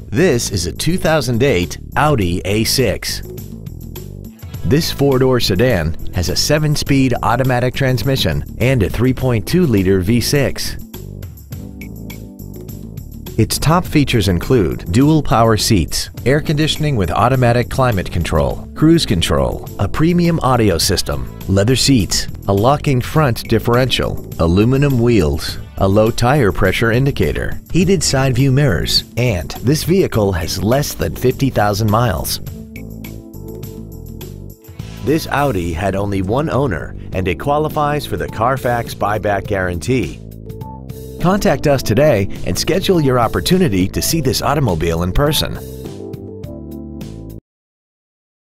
This is a 2008 Audi A6. This four-door sedan has a 7-speed automatic transmission and a 3.2-liter V6. Its top features include dual power seats, air conditioning with automatic climate control, cruise control, a premium audio system, leather seats, a locking front differential, aluminum wheels, a low tire pressure indicator, heated side view mirrors, and this vehicle has less than 50,000 miles. This Audi had only one owner and it qualifies for the Carfax buyback guarantee. Contact us today and schedule your opportunity to see this automobile in person.